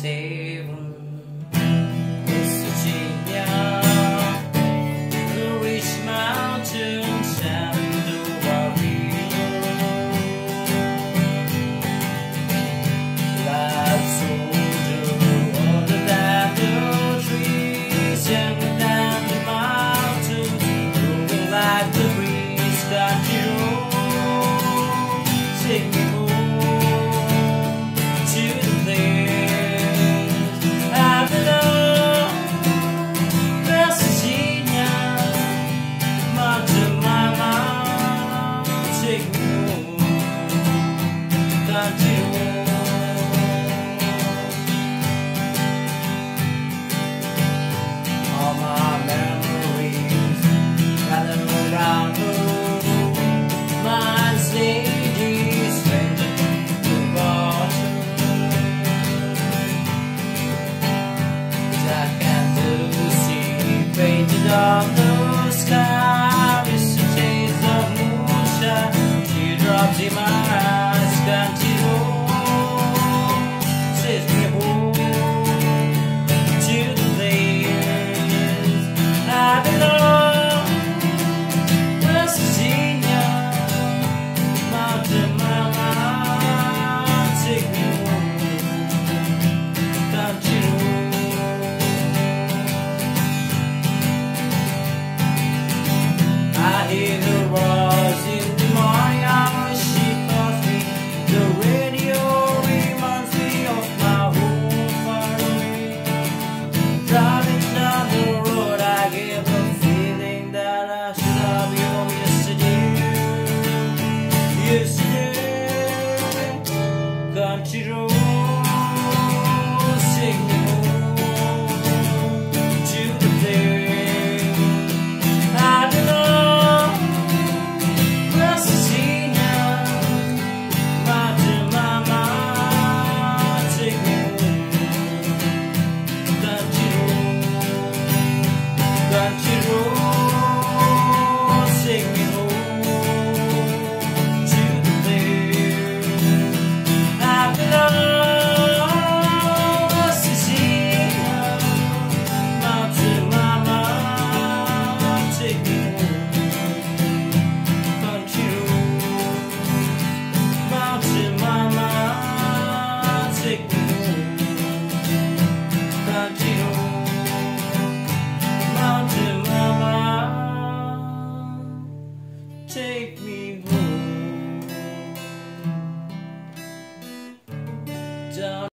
heaven, West Virginia, the rich mountains and the river. Life's older, older than the trees, younger than the mountains, moving like the breeze. Got you, take me home. All my memories gather around her. Mine's lady, stranger to water. Jack and Lucy painted on the sky. It's a taste of moonshine. Teardrops in my eyes, can't you know? Says me home to the place I belong. West Virginia, mountain mama, take me home, can't you know? I hear the voice in the morning hour, she calls me. The radio reminds me of my home far away. Driving down the road, I get the feeling that I should have been home yesterday. Yesterday, country roads take me home to the place I belong. West Virginia, mountain mama, take me home, country roads take me home to the place I belong. West Virginia, mountain mama, take me home, country roads, mountain mama, take me home, country roads, mountain mama, take me home. Down